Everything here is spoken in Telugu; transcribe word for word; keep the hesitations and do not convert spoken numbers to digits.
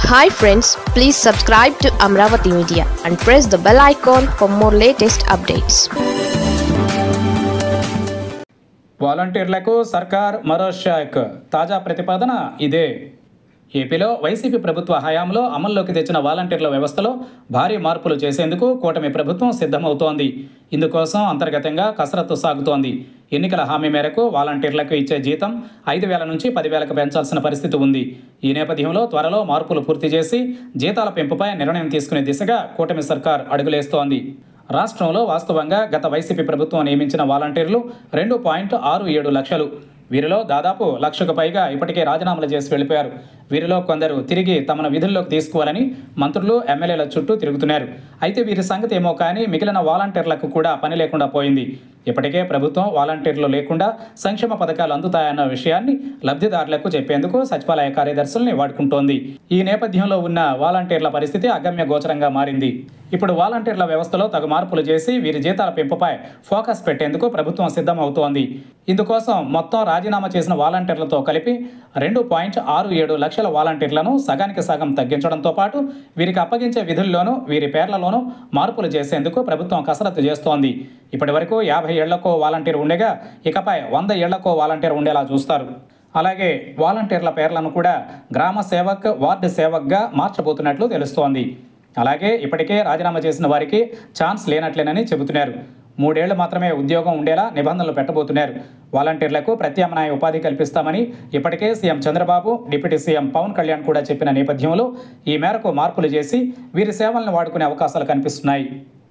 Hi friends, please subscribe to Amravati Media and press the bell icon for more latest updates. వాలంటీర్లకు సర్కార్ మరో షాక్. తాజా ప్రతిపాదన ఇదే. ఏపీలో వైసీపీ ప్రభుత్వ హయాంలో అమల్లోకి తెచ్చిన వాలంటీర్ల వ్యవస్థలో భారీ మార్పులు చేసేందుకు కూటమి ప్రభుత్వం సిద్ధమవుతోంది. ఇందుకోసం అంతర్గతంగా కసరత్తు సాగుతోంది. ఎన్నికల హామీ మేరకు వాలంటీర్లకు ఇచ్చే జీతం ఐదు వేల నుంచి పదివేలకు పెంచాల్సిన పరిస్థితి ఉంది. ఈ నేపథ్యంలో త్వరలో మార్పులు పూర్తి చేసి జీతాల పెంపుపై నిర్ణయం తీసుకునే దిశగా కూటమి సర్కార్ అడుగులేస్తోంది. రాష్ట్రంలో వాస్తవంగా గత వైసీపీ ప్రభుత్వం నియమించిన వాలంటీర్లు రెండు పాయింట్ ఆరు ఏడు లక్షలు. వీరిలో దాదాపు లక్షకు పైగా ఇప్పటికే రాజీనామాలు చేసి వెళ్ళిపోయారు. వీరిలో కొందరు తిరిగి తమను విధుల్లోకి తీసుకోవాలని మంత్రులు, ఎమ్మెల్యేల చుట్టూ తిరుగుతున్నారు. అయితే వీరి సంగతి ఏమో కానీ మిగిలిన వాలంటీర్లకు కూడా పని లేకుండా పోయింది. ఇప్పటికే ప్రభుత్వం వాలంటీర్లు లేకుండా సంక్షేమ పథకాలు అందుతాయన్న విషయాన్ని లబ్ధిదారులకు చెప్పేందుకు సచివాలయ కార్యదర్శుల్ని వాడుకుంటోంది. ఈ నేపథ్యంలో ఉన్న వాలంటీర్ల పరిస్థితి అగమ్య గోచరంగా మారింది. ఇప్పుడు వాలంటీర్ల వ్యవస్థలో తగు మార్పులు చేసి వీరి జీతాల పెంపుపై ఫోకస్ పెట్టేందుకు ప్రభుత్వం సిద్ధమవుతోంది. ఇందుకోసం మొత్తం రాజీనామా చేసిన వాలంటీర్లతో కలిపి రెండు పాయింట్ ఆరు ఏడు లక్షల వాలంటీర్లను సగానికి సగం తగ్గించడంతో పాటు వీరికి అప్పగించే విధుల్లోనూ వీరి పేర్లలోనూ మార్పులు చేసేందుకు ప్రభుత్వం కసరత్తు చేస్తోంది. ఇప్పటి వరకు యాభై ఏళ్లకో వాలంటీర్ ఉండేగా ఇకపై వంద ఏళ్లకో వాలంటీర్ ఉండేలా చూస్తారు. అలాగే వాలంటీర్ల పేర్లను కూడా గ్రామ సేవక్, వార్డు సేవక్గా మార్చబోతున్నట్లు తెలుస్తోంది. అలాగే ఇప్పటికే రాజీనామా చేసిన వారికి ఛాన్స్ లేనట్లేనని చెబుతున్నారు. మూడేళ్లు మాత్రమే ఉద్యోగం ఉండేలా నిబంధనలు పెట్టబోతున్నారు. వాలంటీర్లకు ప్రత్యామ్నాయ ఉపాధి కల్పిస్తామని ఇప్పటికే CM Chandrababu, deputy CM Pawan Kalyan కూడా చెప్పిన నేపథ్యంలో ఈ మేరకు మార్పులు చేసి వీరి సేవలను వాడుకునే అవకాశాలు కనిపిస్తున్నాయి.